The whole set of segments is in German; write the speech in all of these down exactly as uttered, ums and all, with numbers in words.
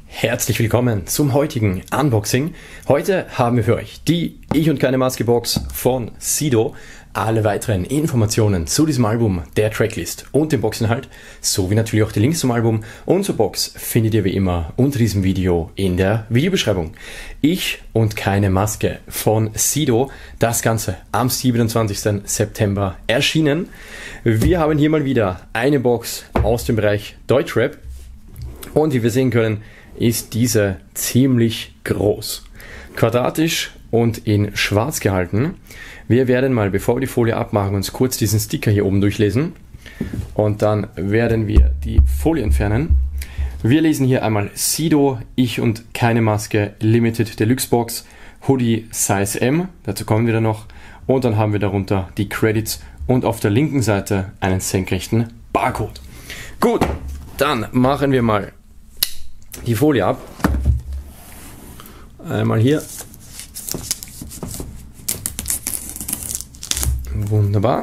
Herzlich willkommen zum heutigen Unboxing. Heute haben wir für euch die Ich und keine Maske Box von Sido. Alle weiteren Informationen zu diesem Album, der Tracklist und dem Boxinhalt, sowie natürlich auch die Links zum Album und zur Box findet ihr wie immer unter diesem Video in der Videobeschreibung. Ich und keine Maske von Sido, das Ganze am siebenundzwanzigsten September erschienen. Wir haben hier mal wieder eine Box aus dem Bereich Deutschrap und wie wir sehen können, ist diese ziemlich groß. Quadratisch und in schwarz gehalten. Wir werden mal, bevor wir die Folie abmachen, uns kurz diesen Sticker hier oben durchlesen. Und dann werden wir die Folie entfernen. Wir lesen hier einmal Sido, Ich und keine Maske, Limited Deluxe Box, Hoodie Size M, dazu kommen wir dann noch. Und dann haben wir darunter die Credits und auf der linken Seite einen senkrechten Barcode. Gut, dann machen wir mal die Folie ab. Einmal hier. Wunderbar.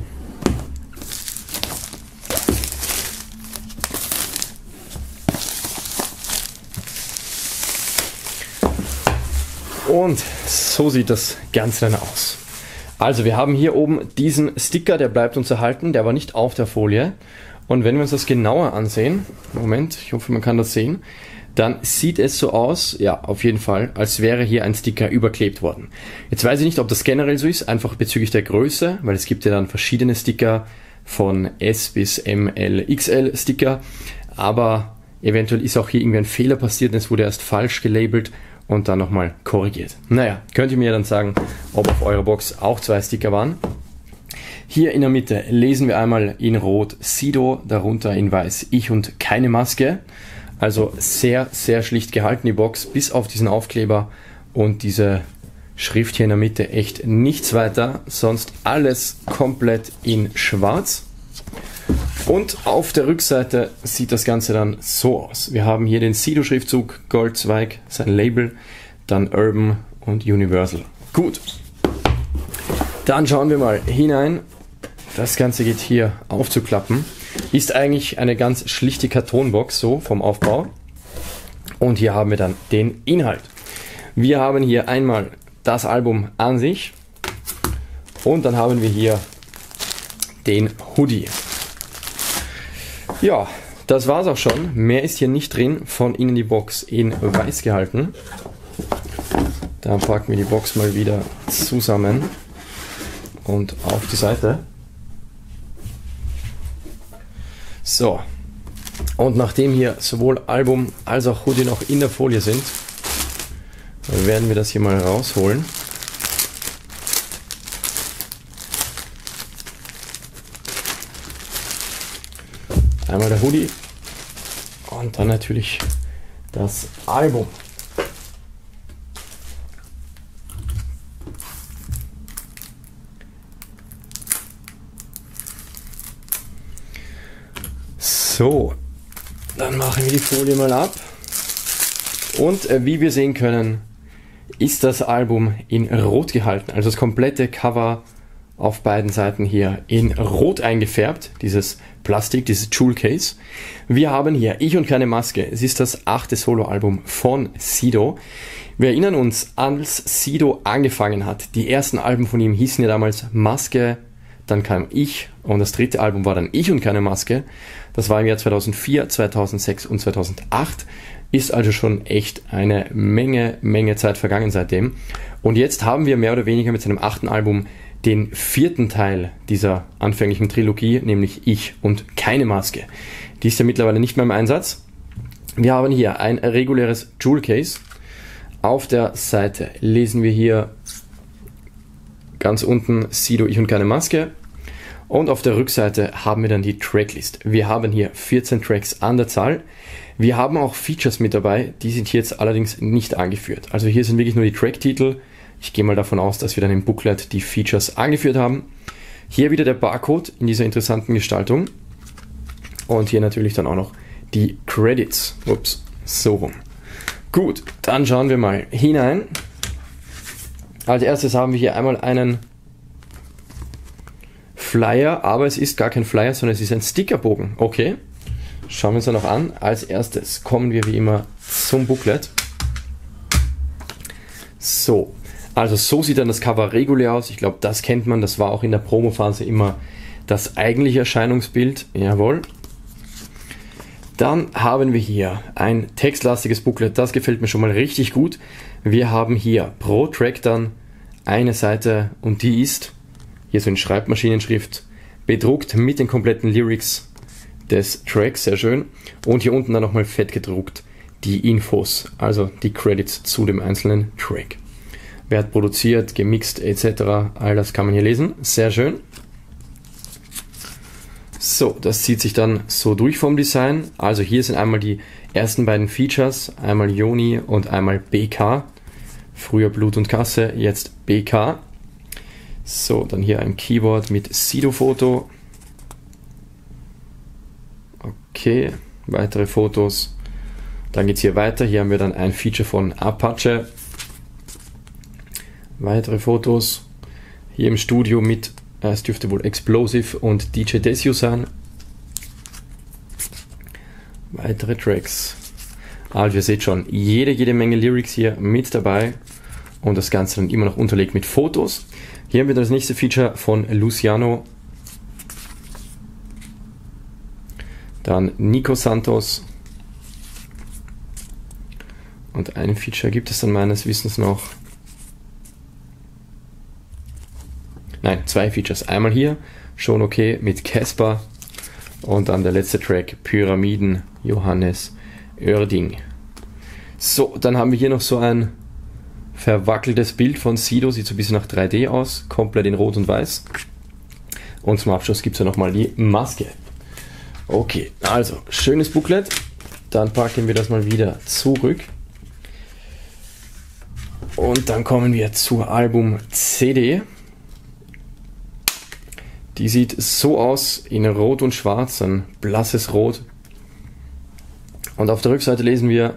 Und so sieht das Ganze dann aus. Also wir haben hier oben diesen Sticker, der bleibt uns erhalten, der war nicht auf der Folie. Und wenn wir uns das genauer ansehen, Moment, ich hoffe man kann das sehen, dann sieht es so aus, ja auf jeden Fall, als wäre hier ein Sticker überklebt worden. Jetzt weiß ich nicht, ob das generell so ist, einfach bezüglich der Größe, weil es gibt ja dann verschiedene Sticker von S bis M L X L Sticker, aber eventuell ist auch hier irgendwie ein Fehler passiert und es wurde erst falsch gelabelt und dann nochmal korrigiert. Naja, könnt ihr mir dann sagen, ob auf eurer Box auch zwei Sticker waren. Hier in der Mitte lesen wir einmal in Rot Sido, darunter in Weiß Ich und keine Maske. Also sehr, sehr schlicht gehalten die Box, bis auf diesen Aufkleber und diese Schrift hier in der Mitte echt nichts weiter, sonst alles komplett in schwarz. Und auf der Rückseite sieht das Ganze dann so aus. Wir haben hier den Sido-Schriftzug, Goldzweig, sein Label, dann Urban und Universal. Gut, dann schauen wir mal hinein. Das Ganze geht hier aufzuklappen. Ist eigentlich eine ganz schlichte Kartonbox, so vom Aufbau. Und hier haben wir dann den Inhalt. Wir haben hier einmal das Album an sich. Und dann haben wir hier den Hoodie. Ja, das war's auch schon. Mehr ist hier nicht drin. Von innen die Box in weiß gehalten. Dann packen wir die Box mal wieder zusammen und auf die Seite. So, und nachdem hier sowohl Album als auch Hoodie noch in der Folie sind, werden wir das hier mal rausholen. Einmal der Hoodie und dann natürlich das Album. So, dann machen wir die Folie mal ab und äh, wie wir sehen können, ist das Album in Rot gehalten, also das komplette Cover auf beiden Seiten hier in Rot eingefärbt, dieses Plastik, dieses Jewel Case. Wir haben hier Ich und keine Maske, es ist das achte Soloalbum von Sido. Wir erinnern uns, als Sido angefangen hat, die ersten Alben von ihm hießen ja damals Maske, dann kam Ich und das dritte Album war dann Ich und keine Maske. Das war im Jahr zweitausendvier, zweitausendsechs und zweitausendacht. Ist also schon echt eine Menge, Menge Zeit vergangen seitdem. Und jetzt haben wir mehr oder weniger mit seinem achten Album den vierten Teil dieser anfänglichen Trilogie, nämlich Ich und keine Maske. Die ist ja mittlerweile nicht mehr im Einsatz. Wir haben hier ein reguläres Jewel Case. Auf der Seite lesen wir hier ganz unten Sido, Ich und keine Maske. Und auf der Rückseite haben wir dann die Tracklist. Wir haben hier vierzehn Tracks an der Zahl. Wir haben auch Features mit dabei, die sind hier jetzt allerdings nicht angeführt. Also hier sind wirklich nur die Tracktitel. Ich gehe mal davon aus, dass wir dann im Booklet die Features angeführt haben. Hier wieder der Barcode in dieser interessanten Gestaltung. Und hier natürlich dann auch noch die Credits. Ups, so rum. Gut, dann schauen wir mal hinein. Als erstes haben wir hier einmal einen Flyer, aber es ist gar kein Flyer, sondern es ist ein Stickerbogen. Okay, Schauen wir uns dann noch an. Als erstes kommen wir wie immer zum Booklet. So, also so sieht dann das Cover regulär aus. Ich glaube, das kennt man. Das war auch in der Promophase immer das eigentliche Erscheinungsbild. Jawohl. Dann haben wir hier ein textlastiges Booklet. Das gefällt mir schon mal richtig gut. Wir haben hier pro Track dann eine Seite und die ist hier so in Schreibmaschinenschrift bedruckt mit den kompletten Lyrics des Tracks. Sehr schön. Und hier unten dann nochmal fett gedruckt die Infos, also die Credits zu dem einzelnen Track. Wer hat produziert, gemixt et cetera. All das kann man hier lesen. Sehr schön. So, das zieht sich dann so durch vom Design. Also hier sind einmal die ersten beiden Features, einmal Joni und einmal B K. Früher Blut und Kasse, jetzt B K. So, dann hier ein Keyboard mit Sido-Foto. Okay, weitere Fotos. Dann geht es hier weiter. Hier haben wir dann ein Feature von Apache. Weitere Fotos. Hier im Studio mit, äh, es dürfte wohl Explosive und D J Desio sein. Weitere Tracks. Also ihr seht schon, jede, jede Menge Lyrics hier mit dabei. Und das Ganze dann immer noch unterlegt mit Fotos. Hier haben wir das nächste Feature von Luciano. Dann Nico Santos. Und ein Feature gibt es dann meines Wissens noch. Nein, zwei Features. Einmal hier, schon okay, mit Casper. Und dann der letzte Track, Pyramiden, Johannes Oerding. So, dann haben wir hier noch so ein verwackeltes Bild von Sido. Sieht so ein bisschen nach drei D aus, komplett in Rot und Weiß. Und zum Abschluss gibt es ja nochmal die Maske. Okay, also, schönes Booklet. Dann packen wir das mal wieder zurück. Und dann kommen wir zur Album-C D. Die sieht so aus, in Rot und Schwarz, ein blasses Rot. Und auf der Rückseite lesen wir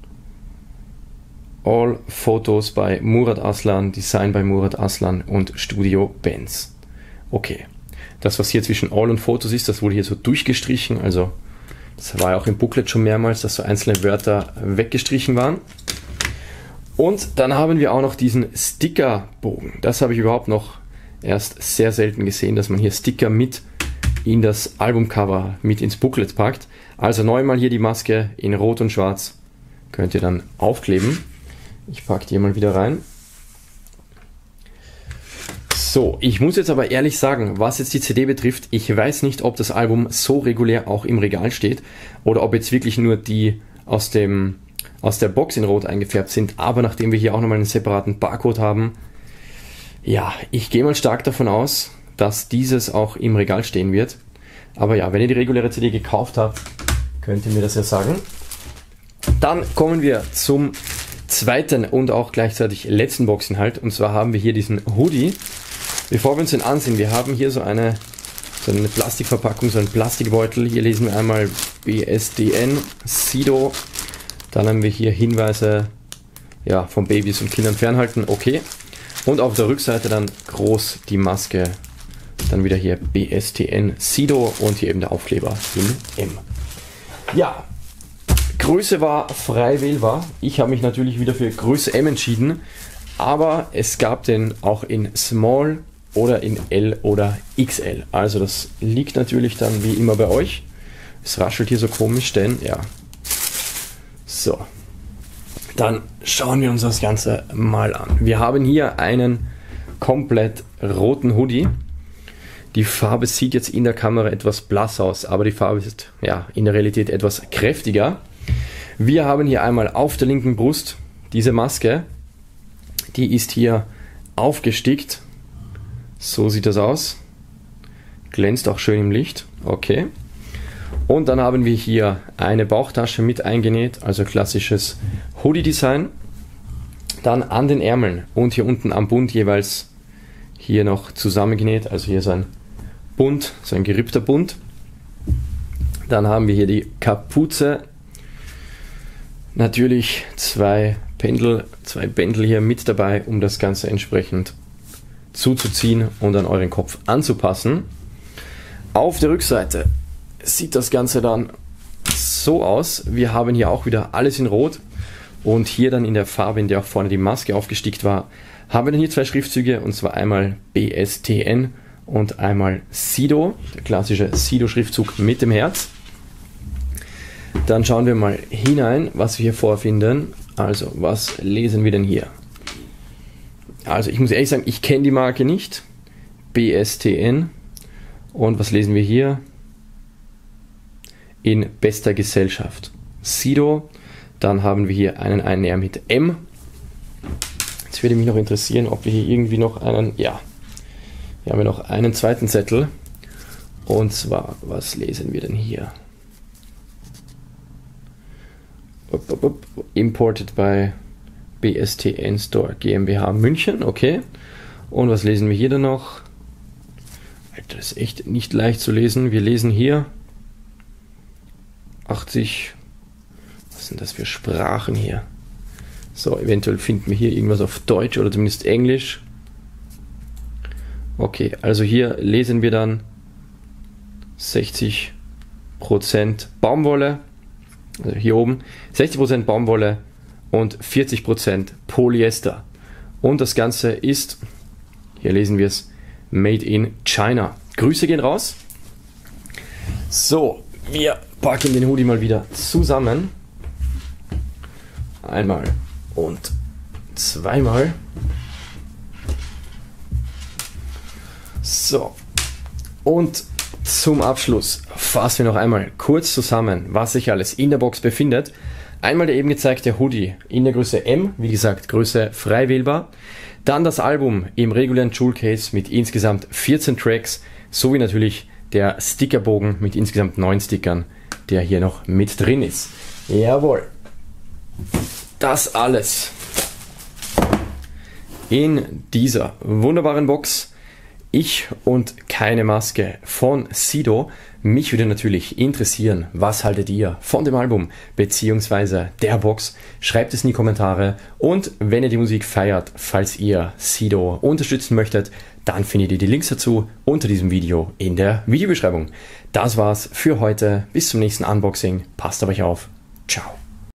All Photos bei Murat Aslan, Design bei Murat Aslan und Studio Benz. Okay, das was hier zwischen All und Fotos ist, das wurde hier so durchgestrichen, also das war ja auch im Booklet schon mehrmals, dass so einzelne Wörter weggestrichen waren. Und dann haben wir auch noch diesen Stickerbogen. Das habe ich überhaupt noch erst sehr selten gesehen, dass man hier Sticker mit in das Albumcover, mit ins Booklet packt. Also neunmal hier die Maske in Rot und Schwarz. Könnt ihr dann aufkleben. Ich packe die mal wieder rein. So, ich muss jetzt aber ehrlich sagen, was jetzt die C D betrifft, ich weiß nicht, ob das Album so regulär auch im Regal steht oder ob jetzt wirklich nur die aus dem aus der Box in Rot eingefärbt sind, aber nachdem wir hier auch nochmal einen separaten Barcode haben, ja, ich gehe mal stark davon aus, dass dieses auch im Regal stehen wird. Aber ja, wenn ihr die reguläre C D gekauft habt, könnt ihr mir das ja sagen. Dann kommen wir zum zweiten und auch gleichzeitig letzten Boxinhalt, und zwar haben wir hier diesen Hoodie. Bevor wir uns den ansehen, wir haben hier so eine, so eine Plastikverpackung, so einen Plastikbeutel. Hier lesen wir einmal B S D N, Sido. Dann haben wir hier Hinweise, ja, von Babys und Kindern fernhalten, okay. Und auf der Rückseite dann groß die Maske, dann wieder hier B S T N Sido und hier eben der Aufkleber in M. Ja, Größe war frei wählbar. Ich habe mich natürlich wieder für Größe M entschieden, aber es gab den auch in Small oder in L oder X L. Also das liegt natürlich dann wie immer bei euch. Es raschelt hier so komisch, denn ja. So, dann schauen wir uns das Ganze mal an. Wir haben hier einen komplett roten Hoodie. Die Farbe sieht jetzt in der Kamera etwas blass aus, aber die Farbe ist ja in der Realität etwas kräftiger. Wir haben hier einmal auf der linken Brust diese Maske. Die ist hier aufgestickt. So sieht das aus. Glänzt auch schön im Licht. Okay. Und dann haben wir hier eine Bauchtasche mit eingenäht, also klassisches Hoodie-Design. Dann an den Ärmeln und hier unten am Bund jeweils hier noch zusammengenäht, also hier so ein Bund, so ein gerippter Bund. Dann haben wir hier die Kapuze. Natürlich zwei Pendel, zwei Bändel hier mit dabei, um das Ganze entsprechend zuzuziehen und an euren Kopf anzupassen. Auf der Rückseite sieht das Ganze dann so aus. Wir haben hier auch wieder alles in Rot und hier dann in der Farbe, in der auch vorne die Maske aufgestickt war, haben wir dann hier zwei Schriftzüge, und zwar einmal B S T N und einmal Sido, der klassische Sido-Schriftzug mit dem Herz. Dann schauen wir mal hinein, was wir hier vorfinden. Also, was lesen wir denn hier? Also, ich muss ehrlich sagen, ich kenne die Marke nicht. B S T N. Und was lesen wir hier? In bester Gesellschaft. Sido. Dann haben wir hier einen Einnäher mit M. Jetzt würde mich noch interessieren, ob wir hier irgendwie noch einen, ja, hier haben wir noch einen zweiten Zettel. Und zwar, was lesen wir denn hier? Up, up, up. Imported by B S T N Store GmbH München, okay. Und was lesen wir hier dann noch? Alter, das ist echt nicht leicht zu lesen. Wir lesen hier achtzig, was sind das für Sprachen hier? So, eventuell finden wir hier irgendwas auf Deutsch oder zumindest Englisch. Okay, also hier lesen wir dann sechzig Prozent Baumwolle, also hier oben, sechzig Prozent Baumwolle und vierzig Prozent Polyester. Und das Ganze ist, hier lesen wir es, Made in China. Grüße gehen raus. So, wir packen den Hoodie mal wieder zusammen. Einmal und zweimal. So, und zum Abschluss fassen wir noch einmal kurz zusammen, was sich alles in der Box befindet. Einmal der eben gezeigte Hoodie in der Größe M, wie gesagt, Größe frei wählbar. Dann das Album im regulären Jewel Case mit insgesamt vierzehn Tracks, sowie natürlich der Stickerbogen mit insgesamt neun Stickern, der hier noch mit drin ist. Jawohl. Das alles in dieser wunderbaren Box. Ich und keine Maske von Sido. Mich würde natürlich interessieren, was haltet ihr von dem Album bzw. der Box? Schreibt es in die Kommentare, und wenn ihr die Musik feiert, falls ihr Sido unterstützen möchtet, dann findet ihr die Links dazu unter diesem Video in der Videobeschreibung. Das war's für heute. Bis zum nächsten Unboxing. Passt auf euch auf. Ciao.